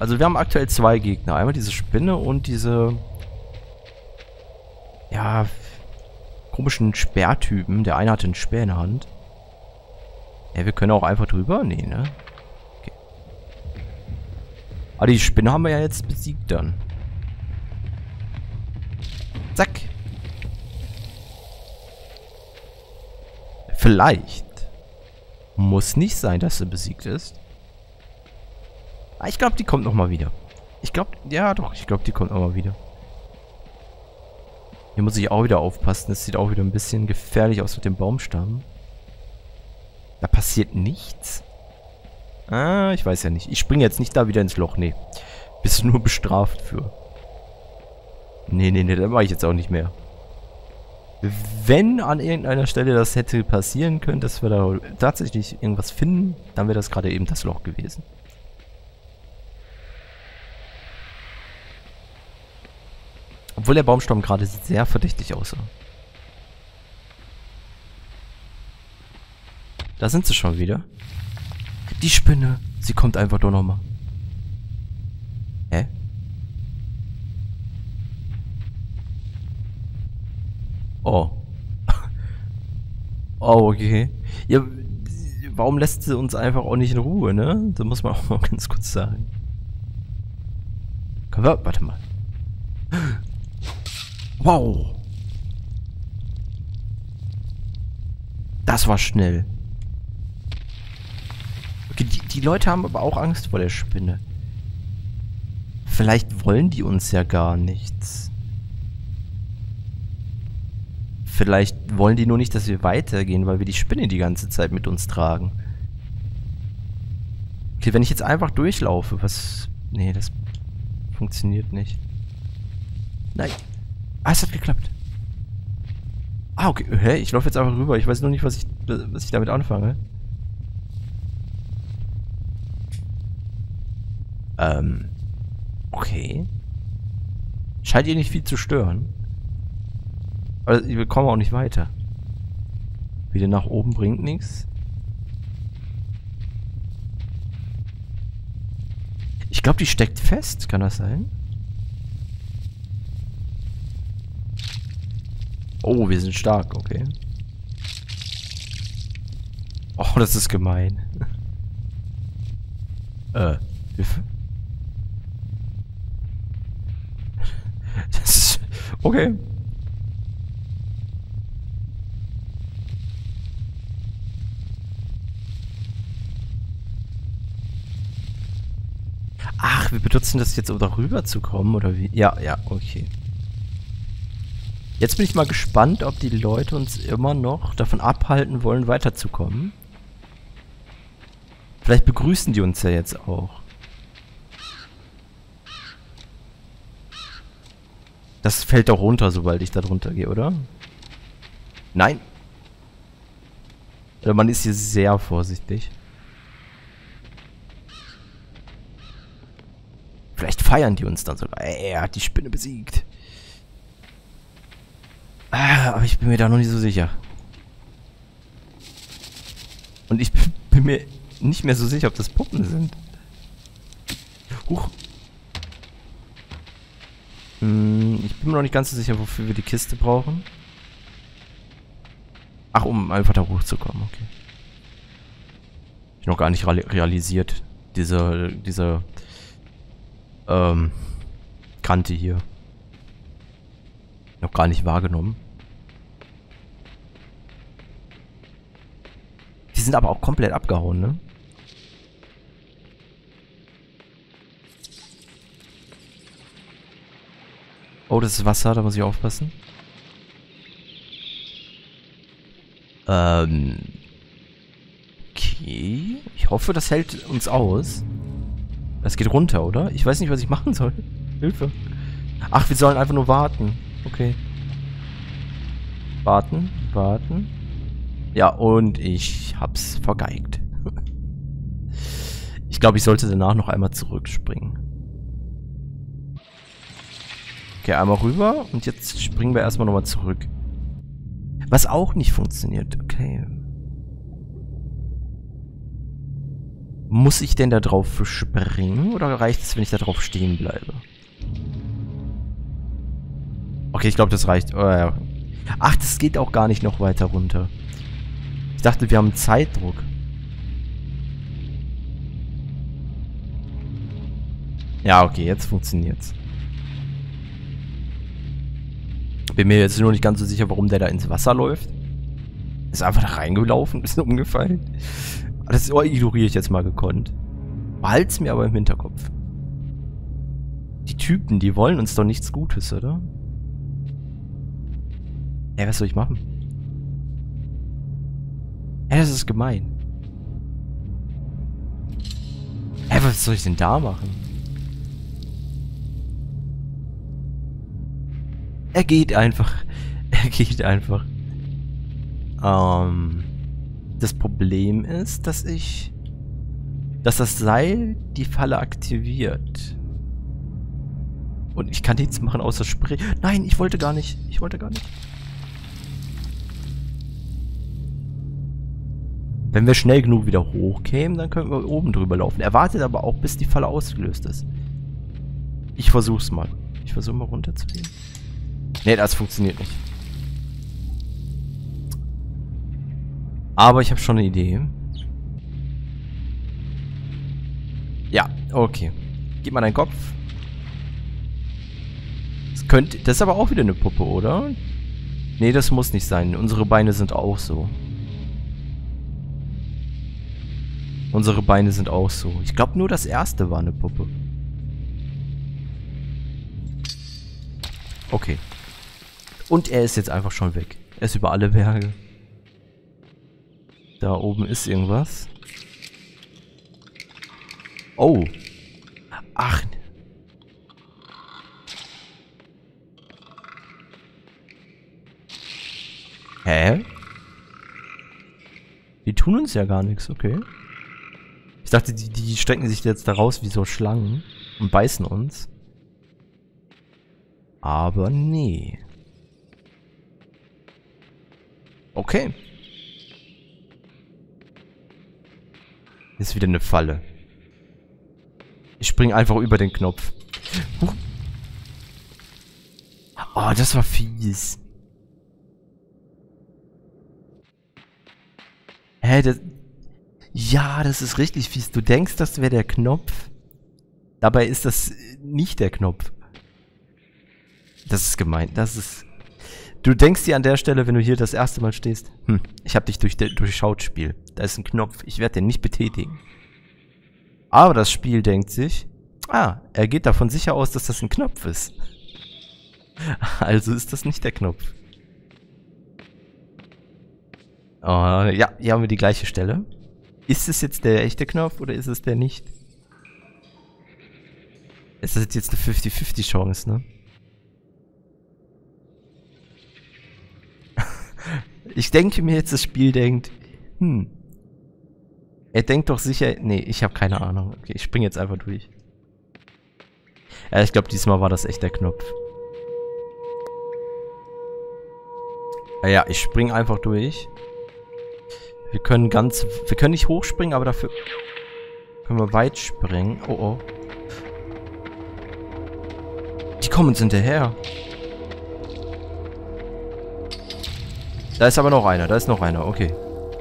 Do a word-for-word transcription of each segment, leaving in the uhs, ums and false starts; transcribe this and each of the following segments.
Also wir haben aktuell zwei Gegner. Einmal diese Spinne und diese... Ja... komischen Speertypen. Der eine hatte einen Speer in der Hand. Ja, wir können auch einfach drüber? Nee, ne? Okay. Aber die Spinne haben wir ja jetzt besiegt dann. Zack. Vielleicht. Muss nicht sein, dass sie besiegt ist. Ah, ich glaube, die kommt nochmal wieder. Ich glaube, ja doch, ich glaube, die kommt nochmal wieder. Hier muss ich auch wieder aufpassen. Das sieht auch wieder ein bisschen gefährlich aus mit dem Baumstamm. Da passiert nichts. Ah, ich weiß ja nicht. Ich springe jetzt nicht da wieder ins Loch. Nee. Bist du nur bestraft für. Nee, nee, nee, das mache ich jetzt auch nicht mehr. Wenn an irgendeiner Stelle das hätte passieren können, dass wir da tatsächlich irgendwas finden, dann wäre das gerade eben das Loch gewesen. Obwohl der Baumstamm gerade sehr verdächtig aussah. Da sind sie schon wieder. Die Spinne. Sie kommt einfach doch nochmal. Hä? Oh. Oh, okay. Ja, warum lässt sie uns einfach auch nicht in Ruhe, ne? Das muss man auch mal ganz kurz sagen. Komm, warte mal. Wow. Das war schnell. Okay, die, die Leute haben aber auch Angst vor der Spinne. Vielleicht wollen die uns ja gar nichts. Vielleicht wollen die nur nicht, dass wir weitergehen, weil wir die Spinne die ganze Zeit mit uns tragen. Okay, wenn ich jetzt einfach durchlaufe, was... Nee, das funktioniert nicht. Nein. Ah, es hat geklappt. Ah, okay. Hä? Ich laufe jetzt einfach rüber. Ich weiß nur nicht, was ich, was ich damit anfange. Ähm. Okay. Scheint ihr nicht viel zu stören. Aber wir kommen auch nicht weiter. Wieder nach oben bringt nichts. Ich glaube, die steckt fest. Kann das sein? Oh, wir sind stark. Okay. Oh, das ist gemein. äh, Hilfe? Das ist... Okay. Ach, wir benutzen das jetzt, um da rüber zu kommen, oder wie? Ja, ja, okay. Jetzt bin ich mal gespannt, ob die Leute uns immer noch davon abhalten wollen, weiterzukommen. Vielleicht begrüßen die uns ja jetzt auch. Das fällt doch runter, sobald ich da drunter gehe, oder? Nein. Oder man ist hier sehr vorsichtig. Vielleicht feiern die uns dann sogar. Ey, er hat die Spinne besiegt. Ah, aber ich bin mir da noch nicht so sicher. Und ich bin mir nicht mehr so sicher, ob das Puppen sind. Huch. Hm, ich bin mir noch nicht ganz so sicher, wofür wir die Kiste brauchen. Ach, um einfach da hochzukommen, okay. Ich noch gar nicht realisiert. Diese, diese ähm, Kante hier. Noch gar nicht wahrgenommen. Die sind aber auch komplett abgehauen, ne? Oh, das ist Wasser, da muss ich aufpassen. Ähm. Okay. Ich hoffe, das hält uns aus. Das geht runter, oder? Ich weiß nicht, was ich machen soll. Hilfe. Ach, wir sollen einfach nur warten. Okay. Warten, warten. Ja, und ich hab's vergeigt. Ich glaube, ich sollte danach noch einmal zurückspringen. Okay, einmal rüber und jetzt springen wir erstmal nochmal zurück. Was auch nicht funktioniert. Okay. Muss ich denn da drauf springen oder reicht es, wenn ich da drauf stehen bleibe? Okay, ich glaube, das reicht. Oh, ja. Ach, das geht auch gar nicht noch weiter runter. Ich dachte, wir haben Zeitdruck. Ja, okay, jetzt funktioniert's. Bin mir jetzt nur nicht ganz so sicher, warum der da ins Wasser läuft. Ist einfach da reingelaufen, ist umgefallen. Das ignoriere ich jetzt mal gekonnt. Behalt's mir aber im Hinterkopf. Die Typen, die wollen uns doch nichts Gutes, oder? Ey, was soll ich machen? Ey, das ist gemein. Ey, was soll ich denn da machen? Er geht einfach. Er geht einfach. Ähm, das Problem ist, dass ich... dass das Seil die Falle aktiviert. Und ich kann nichts machen außer springen. Nein, ich wollte gar nicht. Ich wollte gar nicht. Wenn wir schnell genug wieder hochkämen, dann können wir oben drüber laufen. Er wartet aber auch, bis die Falle ausgelöst ist. Ich versuch's mal. Ich versuche mal runterzugehen. Nee, das funktioniert nicht. Aber ich habe schon eine Idee. Ja, okay. Gib mal deinen Kopf. Das könnte... Das ist aber auch wieder eine Puppe, oder? Nee, das muss nicht sein. Unsere Beine sind auch so. Unsere Beine sind auch so. Ich glaube, nur das erste war eine Puppe. Okay. Und er ist jetzt einfach schon weg. Er ist über alle Berge. Da oben ist irgendwas. Oh. Ach. Hä? Die tun uns ja gar nichts, okay. Ich dachte, die, die strecken sich jetzt da raus wie so Schlangen und beißen uns. Aber nee. Okay. Ist wieder eine Falle. Ich springe einfach über den Knopf. Huch. Oh, das war fies. Hä, das... Ja, das ist richtig fies. Du denkst, das wäre der Knopf. Dabei ist das nicht der Knopf. Das ist gemein. Das ist... Du denkst dir an der Stelle, wenn du hier das erste Mal stehst, hm, ich hab dich durch, durchschaut, Spiel. Da ist ein Knopf. Ich werde den nicht betätigen. Aber das Spiel denkt sich, ah, er geht davon sicher aus, dass das ein Knopf ist. Also ist das nicht der Knopf. Uh, ja, hier haben wir die gleiche Stelle. Ist es jetzt der echte Knopf oder ist es der nicht? Es ist jetzt eine fünfzig fünfzig Chance, ne? Ich denke mir jetzt, das Spiel denkt, hm. Er denkt doch sicher, nee, ich habe keine Ahnung. Okay, ich springe jetzt einfach durch. Ja, ich glaube, diesmal war das echt der Knopf. Ja, ich springe einfach durch. Wir können ganz... Wir können nicht hochspringen, aber dafür können wir weit springen. Oh, oh. Die kommen uns hinterher. Da ist aber noch einer. Da ist noch einer. Okay.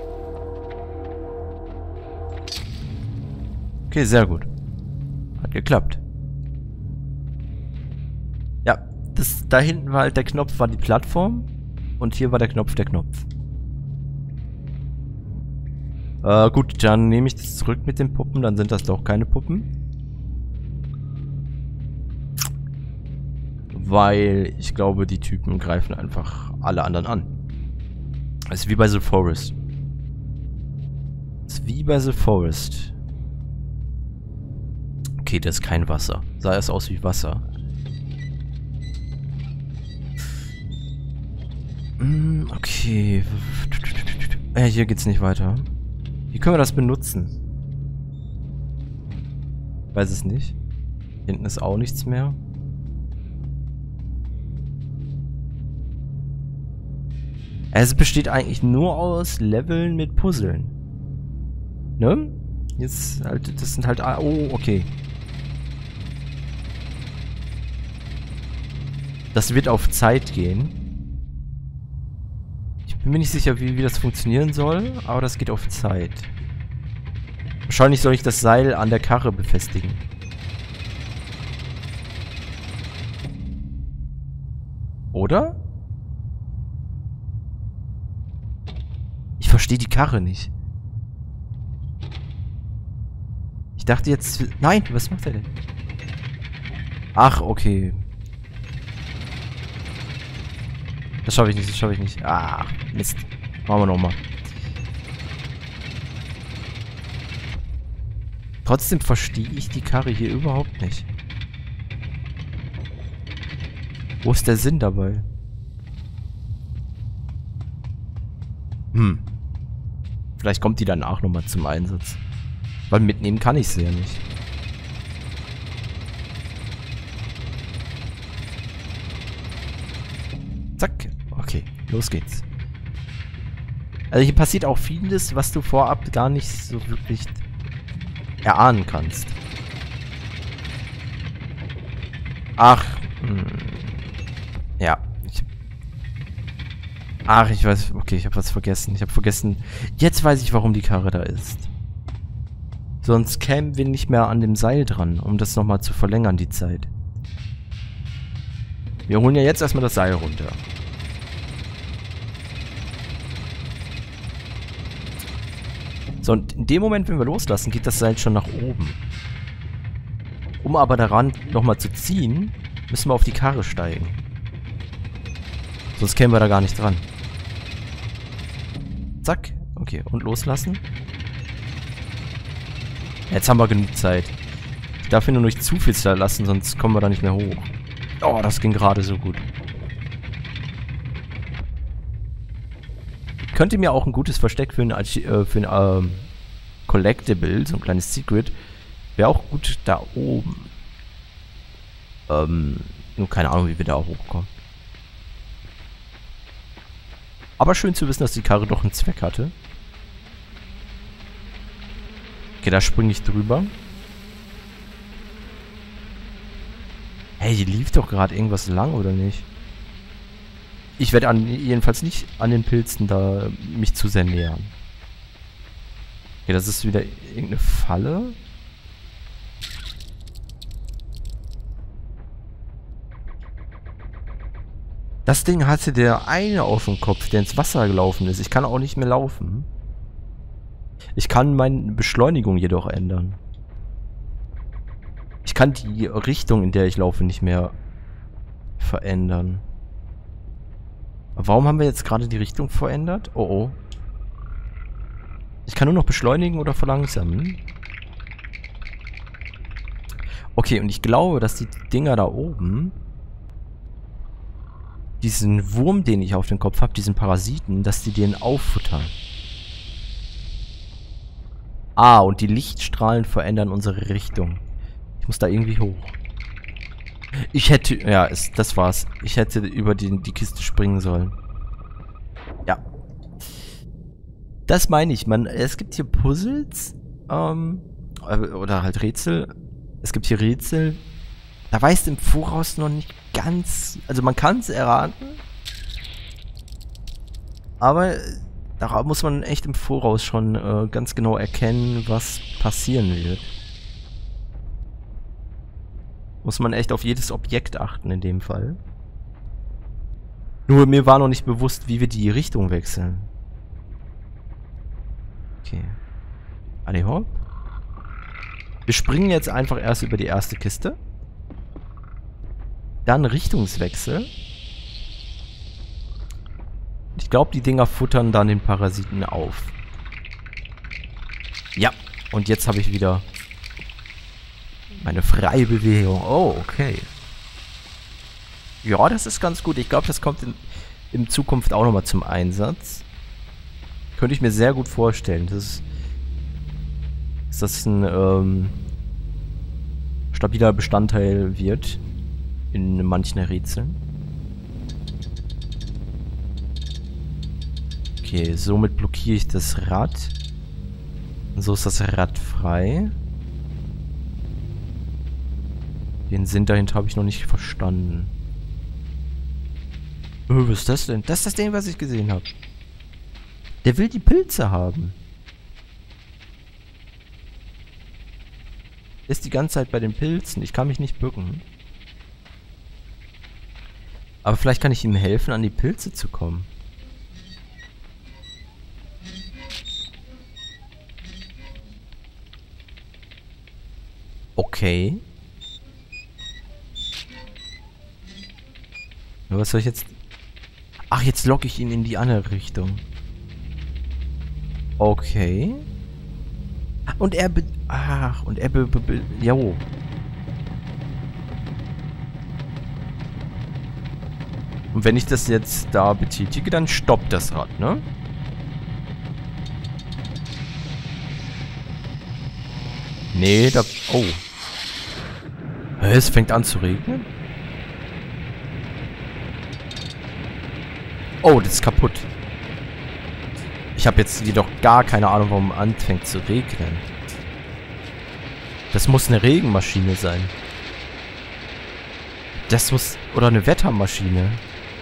Okay, sehr gut. Hat geklappt. Ja, das, da hinten war halt der Knopf, war die Plattform. Und hier war der Knopf, der Knopf. Äh, gut, dann nehme ich das zurück mit den Puppen. Dann sind das doch keine Puppen. Weil ich glaube, die Typen greifen einfach alle anderen an. Das ist wie bei The Forest. Das ist wie bei The Forest. Okay, das ist kein Wasser. Sah erst aus wie Wasser. Mm, okay. Äh, hier geht's nicht weiter. Wie können wir das benutzen? Weiß es nicht. Hinten ist auch nichts mehr. Es besteht eigentlich nur aus Leveln mit Puzzeln. Ne? Jetzt halt, das sind halt... Oh, okay. Das wird auf Zeit gehen. Ich bin mir nicht sicher, wie, wie das funktionieren soll, aber das geht auf Zeit. Wahrscheinlich soll ich das Seil an der Karre befestigen. Oder? Ich verstehe die Karre nicht. Ich dachte jetzt... Nein, was macht er denn? Ach, okay. Das schaffe ich nicht, das schaffe ich nicht. Ah, Mist. Machen wir nochmal. Trotzdem verstehe ich die Karre hier überhaupt nicht. Wo ist der Sinn dabei? Hm. Vielleicht kommt die danach nochmal zum Einsatz. Weil mitnehmen kann ich sie ja nicht. Zack. Okay, los geht's. Also hier passiert auch vieles, was du vorab gar nicht so wirklich erahnen kannst. Ach. Hm. Ja. Ich, ach, ich weiß. Okay, ich habe was vergessen. Ich habe vergessen. Jetzt weiß ich, warum die Karre da ist. Sonst kämen wir nicht mehr an dem Seil dran, um das nochmal zu verlängern, die Zeit. Wir holen ja jetzt erstmal das Seil runter. So, und in dem Moment, wenn wir loslassen, geht das Seil schon nach oben. Um aber daran nochmal zu ziehen, müssen wir auf die Karre steigen. Sonst kämen wir da gar nicht dran. Zack. Okay, und loslassen. Jetzt haben wir genug Zeit. Ich darf hier nur nicht zu viel Zeit lassen, sonst kommen wir da nicht mehr hoch. Oh, das ging gerade so gut. Ich könnte mir auch ein gutes Versteck für ein, äh, für ein ähm, Collectible, so ein kleines Secret, wäre auch gut da oben. Ähm, nur keine Ahnung, wie wir da auch hochkommen. Aber schön zu wissen, dass die Karre doch einen Zweck hatte. Okay, da springe ich drüber. Hey, hier lief doch gerade irgendwas lang, oder nicht? Ich werde an, jedenfalls nicht an den Pilzen da mich zu sehr nähern. Okay, das ist wieder irgendeine Falle. Das Ding hatte der eine auf dem Kopf, der ins Wasser gelaufen ist. Ich kann auch nicht mehr laufen. Ich kann meine Beschleunigung jedoch ändern. Ich kann die Richtung, in der ich laufe, nicht mehr verändern. Warum haben wir jetzt gerade die Richtung verändert? Oh oh. Ich kann nur noch beschleunigen oder verlangsamen. Okay, und ich glaube, dass die Dinger da oben, diesen Wurm, den ich auf dem Kopf habe, diesen Parasiten, dass die den auffuttern. Ah, und die Lichtstrahlen verändern unsere Richtung. Ich muss da irgendwie hoch. Ich hätte... Ja, es, das war's. Ich hätte über die, die Kiste springen sollen. Ja. Das meine ich. Man, es gibt hier Puzzles. Ähm, oder halt Rätsel. Es gibt hier Rätsel. Da weißt du im Voraus noch nicht ganz... Also man kann es erraten. Aber... Da muss man echt im Voraus schon äh, ganz genau erkennen, was passieren wird. Muss man echt auf jedes Objekt achten in dem Fall. Nur mir war noch nicht bewusst, wie wir die Richtung wechseln. Okay. Alle hopp. Wir springen jetzt einfach erst über die erste Kiste. Dann Richtungswechsel. Ich glaube, die Dinger futtern dann den Parasiten auf. Ja, und jetzt habe ich wieder meine freie Bewegung. Oh, okay. Ja, das ist ganz gut. Ich glaube, das kommt in, in Zukunft auch nochmal zum Einsatz. Könnte ich mir sehr gut vorstellen. Das ist, dass das ein ähm, stabiler Bestandteil wird in manchen Rätseln. Okay, somit blockiere ich das Rad. Und so ist das Rad frei. Den Sinn dahinter habe ich noch nicht verstanden. Oh, was ist das denn? Das ist das Ding, was ich gesehen habe. Der will die Pilze haben. Ist die ganze Zeit bei den Pilzen. Ich kann mich nicht bücken. Aber vielleicht kann ich ihm helfen, an die Pilze zu kommen. Okay. Was soll ich jetzt... Ach, jetzt locke ich ihn in die andere Richtung. Okay. Und er... Be Ach, und er... Be be be jo. Und wenn ich das jetzt da betätige, dann stoppt das Rad, ne? Nee, da... Oh. Es fängt an zu regnen. Oh, das ist kaputt. Ich habe jetzt jedoch gar keine Ahnung, warum anfängt zu regnen. Das muss eine Regenmaschine sein. Das muss... Oder eine Wettermaschine.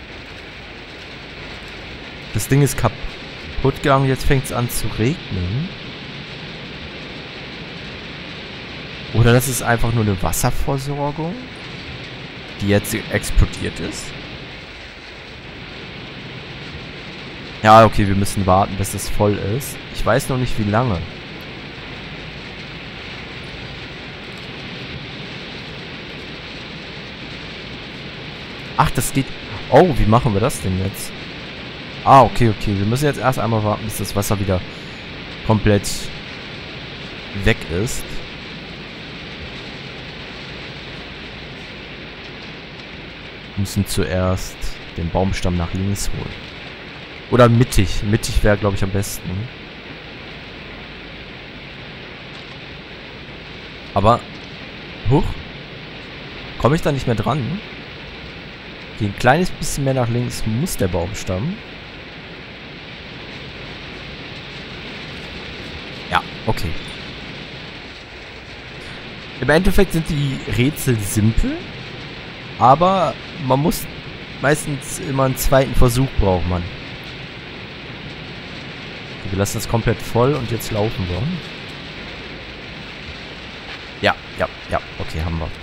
Das Ding ist kaputt gegangen, jetzt fängt es an zu regnen. Oder das ist einfach nur eine Wasserversorgung, die jetzt explodiert ist. Ja, okay, wir müssen warten, bis es voll ist. Ich weiß noch nicht, wie lange. Ach, das geht... Oh, wie machen wir das denn jetzt? Ah, okay, okay. Wir müssen jetzt erst einmal warten, bis das Wasser wieder komplett weg ist. Wir müssen zuerst den Baumstamm nach links holen. Oder mittig. Mittig wäre, glaube ich, am besten. Aber... Huch. Komme ich da nicht mehr dran? Ein kleines bisschen mehr nach links muss der Baumstamm. Ja, okay. Im Endeffekt sind die Rätsel simpel. Aber man muss meistens immer einen zweiten Versuch braucht man. Okay, wir lassen das komplett voll und jetzt laufen wir. Ja, ja, ja. Okay, haben wir.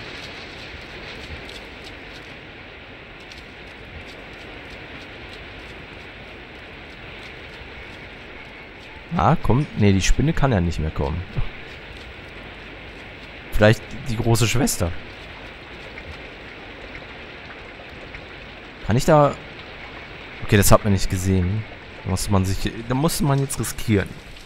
Ah, kommt. Ne, die Spinne kann ja nicht mehr kommen. Vielleicht die große Schwester. Kann ich da... Okay, das hat man nicht gesehen. Da muss man sich... Da muss man jetzt riskieren.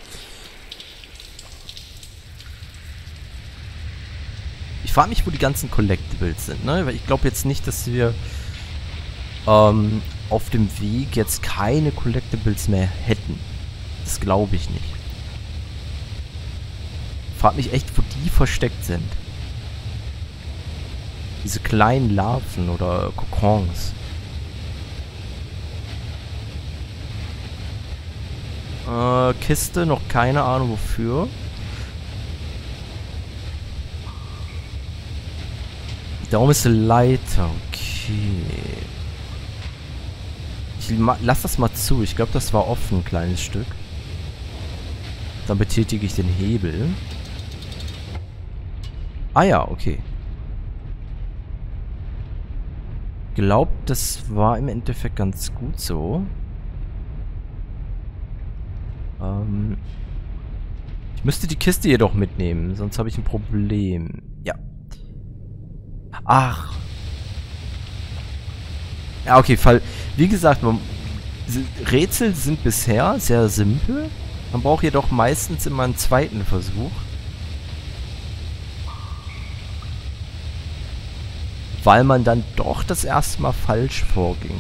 Ich frage mich, wo die ganzen Collectibles sind, ne? Weil ich glaube jetzt nicht, dass wir ähm, auf dem Weg jetzt keine Collectibles mehr hätten. Das glaube ich nicht. Ich frage mich echt, wo die versteckt sind. Diese kleinen Larven oder Kokons. Äh, Kiste, noch keine Ahnung wofür. Darum ist eine Leiter. Okay. Ich lass das mal zu. Ich glaube, das war offen, ein kleines Stück. Dann betätige ich den Hebel. Ah ja, okay. Glaubt, das war im Endeffekt ganz gut so. Ähm, ich müsste die Kiste jedoch mitnehmen, sonst habe ich ein Problem. Ja. Ach. Ja, okay, Fall. Wie gesagt, man, Rätsel sind bisher sehr simpel. Man braucht jedoch meistens immer einen zweiten Versuch. Weil man dann doch das erste Mal falsch vorging.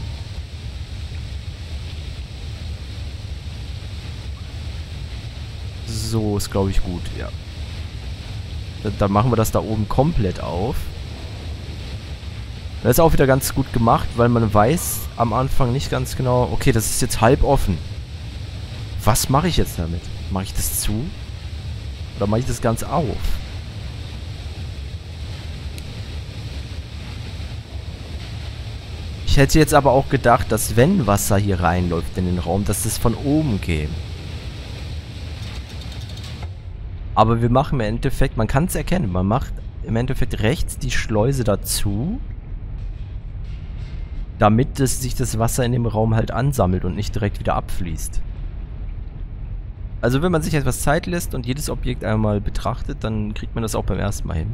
So ist, glaube ich, gut, ja. Dann, dann machen wir das da oben komplett auf. Das ist auch wieder ganz gut gemacht, weil man weiß am Anfang nicht ganz genau, okay, das ist jetzt halb offen. Was mache ich jetzt damit? Mache ich das zu? Oder mache ich das Ganze auf? Ich hätte jetzt aber auch gedacht, dass wenn Wasser hier reinläuft in den Raum, dass es von oben käme. Aber wir machen im Endeffekt, man kann es erkennen, man macht im Endeffekt rechts die Schleuse dazu, damit es sich das Wasser in dem Raum halt ansammelt und nicht direkt wieder abfließt. Also wenn man sich etwas Zeit lässt und jedes Objekt einmal betrachtet, dann kriegt man das auch beim ersten Mal hin.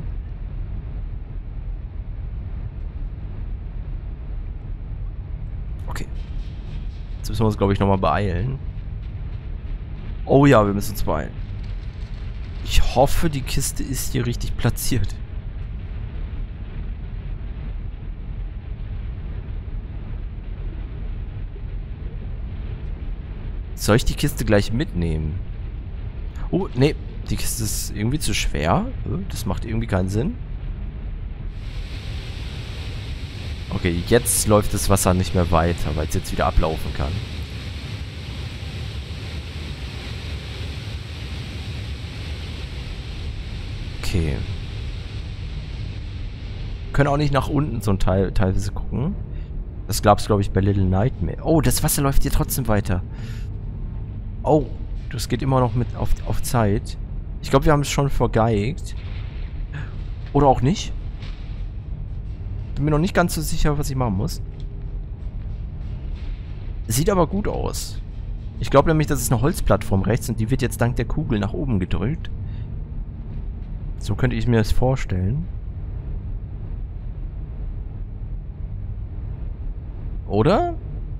Okay. Jetzt müssen wir uns, glaube ich, nochmal beeilen. Oh ja, wir müssen uns beeilen. Ich hoffe, die Kiste ist hier richtig platziert. Soll ich die Kiste gleich mitnehmen? Oh, nee. Die Kiste ist irgendwie zu schwer. Das macht irgendwie keinen Sinn. Okay, jetzt läuft das Wasser nicht mehr weiter, weil es jetzt wieder ablaufen kann. Okay. Wir können auch nicht nach unten so ein Teil teilweise gucken. Das gab's, glaube ich, bei Little Nightmare. Oh, das Wasser läuft hier trotzdem weiter. Oh, das geht immer noch mit auf, auf Zeit. Ich glaube, wir haben es schon vergeigt. Oder auch nicht. Bin mir noch nicht ganz so sicher, was ich machen muss. Sieht aber gut aus. Ich glaube nämlich, das ist eine Holzplattform rechts und die wird jetzt dank der Kugel nach oben gedrückt. So könnte ich mir das vorstellen. Oder?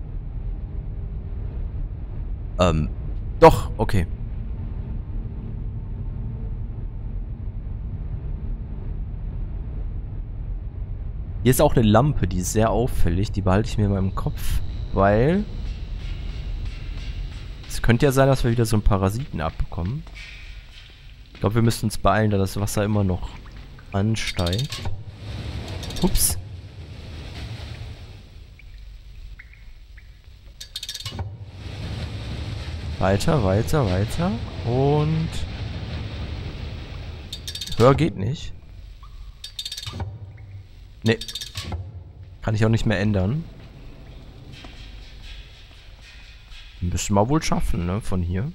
Ähm, doch, okay. Hier ist auch eine Lampe, die ist sehr auffällig. Die behalte ich mir in meinem Kopf, weil es könnte ja sein, dass wir wieder so einen Parasiten abbekommen. Ich glaube, wir müssen uns beeilen, da das Wasser immer noch ansteigt. Ups. Weiter, weiter, weiter. Und höher geht nicht. Nee. Kann ich auch nicht mehr ändern. Müssen wir wohl schaffen, ne? Von hier.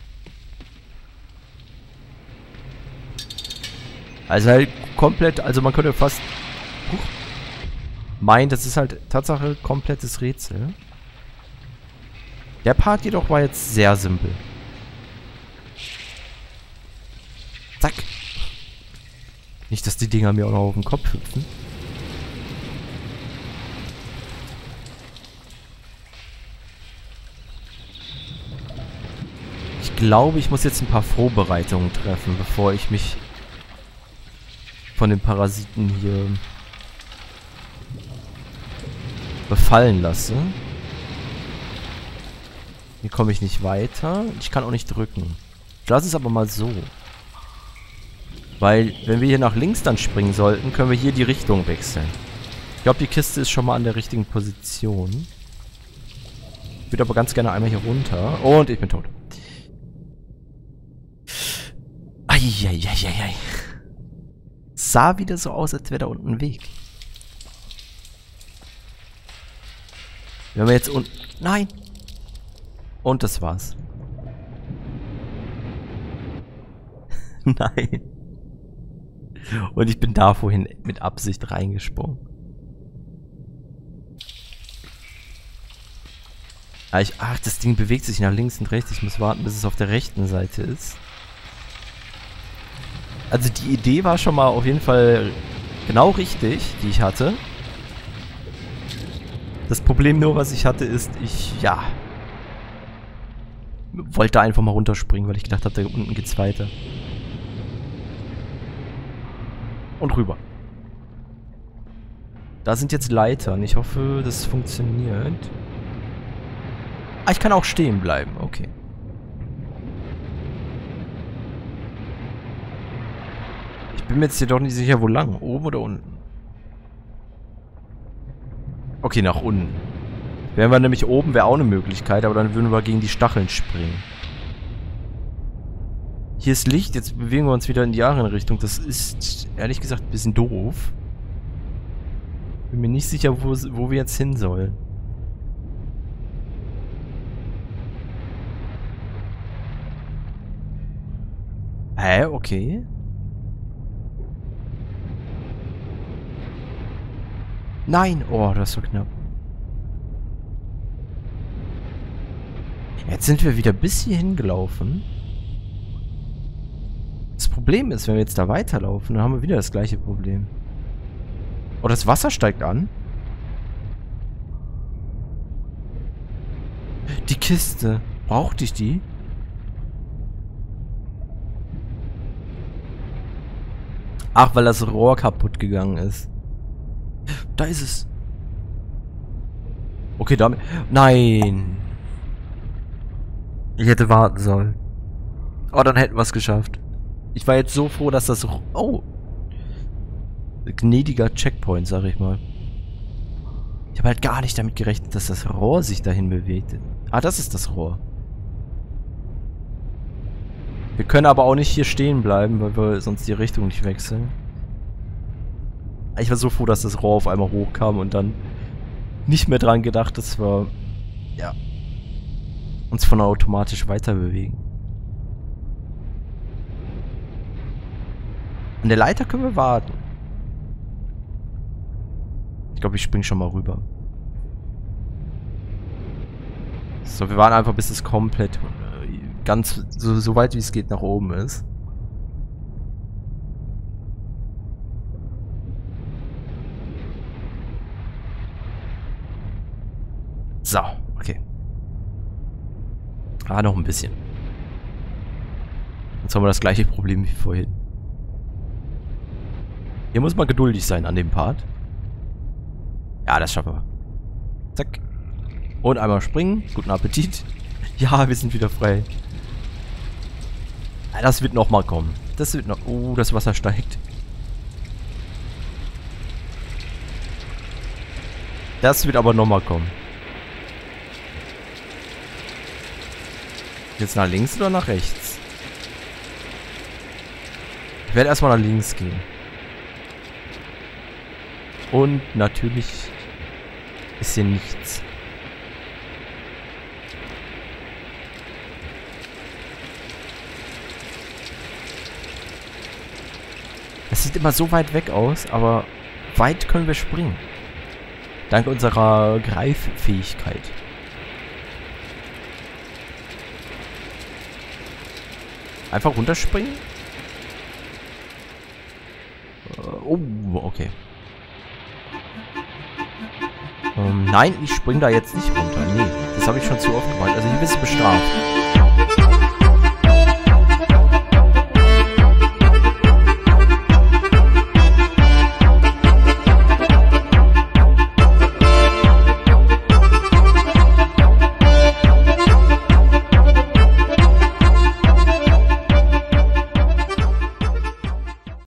Also halt komplett, also man könnte fast huch, meinen, das ist halt Tatsache komplettes Rätsel. Der Part jedoch war jetzt sehr simpel. Zack. Nicht, dass die Dinger mir auch noch auf den Kopf hüpfen. Ich glaube, ich muss jetzt ein paar Vorbereitungen treffen, bevor ich mich von den Parasiten hier befallen lasse. Hier komme ich nicht weiter. Ich kann auch nicht drücken. Ich lasse es aber mal so. Weil, wenn wir hier nach links dann springen sollten, können wir hier die Richtung wechseln. Ich glaube, die Kiste ist schon mal an der richtigen Position. Ich würde aber ganz gerne einmal hier runter. Und ich bin tot. Eieieiei. Sah wieder so aus, als wäre da unten ein Weg. Wenn wir jetzt unten... Nein! Und das war's. Nein. Und ich bin da vorhin mit Absicht reingesprungen. Ach, ich, ach, das Ding bewegt sich nach links und rechts. Ich muss warten, bis es auf der rechten Seite ist. Also die Idee war schon mal auf jeden Fall genau richtig, die ich hatte. Das Problem nur, was ich hatte, ist, ich, ja... wollte einfach mal runterspringen, weil ich gedacht habe, da unten geht's weiter. Und rüber. Da sind jetzt Leitern. Ich hoffe, das funktioniert. Ah, ich kann auch stehen bleiben. Okay. Ich bin mir jetzt jedoch nicht sicher, wo lang. Oben oder unten? Okay, nach unten. Wären wir nämlich oben, wäre auch eine Möglichkeit, aber dann würden wir gegen die Stacheln springen. Hier ist Licht, jetzt bewegen wir uns wieder in die Jahrenrichtung. Das ist, ehrlich gesagt, ein bisschen doof. Bin mir nicht sicher, wo, wo wir jetzt hin sollen. Hä, okay. Nein! Oh, das war knapp. Jetzt sind wir wieder bis hier hingelaufen. Das Problem ist, wenn wir jetzt da weiterlaufen, dann haben wir wieder das gleiche Problem. Oh, das Wasser steigt an. Die Kiste. Brauchte ich die? Ach, weil das Rohr kaputt gegangen ist. Da ist es. Okay, damit... Nein. Ich hätte warten sollen. Oh, dann hätten wir es geschafft. Ich war jetzt so froh, dass das... Oh. Gnädiger Checkpoint, sag ich mal. Ich habe halt gar nicht damit gerechnet, dass das Rohr sich dahin bewegt. Ah, das ist das Rohr. Wir können aber auch nicht hier stehen bleiben, weil wir sonst die Richtung nicht wechseln. Ich war so froh, dass das Rohr auf einmal hochkam und dann nicht mehr dran gedacht, dass wir... Ja... uns von automatisch weiter bewegen. An der Leiter können wir warten. Ich glaube, ich springe schon mal rüber. So, wir warten einfach, bis es komplett äh, ganz so, so weit wie es geht nach oben ist. So, okay. Ah, noch ein bisschen. Jetzt haben wir das gleiche Problem wie vorhin. Hier muss man geduldig sein an dem Part. Ja, das schaffen wir. Zack. Und einmal springen. Guten Appetit. Ja, wir sind wieder frei. Das wird nochmal kommen. Das wird noch... Oh, das Wasser steigt. Das wird aber nochmal kommen. Jetzt nach links oder nach rechts? Ich werde erstmal nach links gehen. Und natürlich ist hier nichts. Es sieht immer so weit weg aus, aber weit können wir springen. Dank unserer Greiffähigkeit. Einfach runterspringen? Oh, okay. Ähm, nein, ich spring da jetzt nicht runter. Nee, das habe ich schon zu oft gemacht. Also hier bist du bestraft.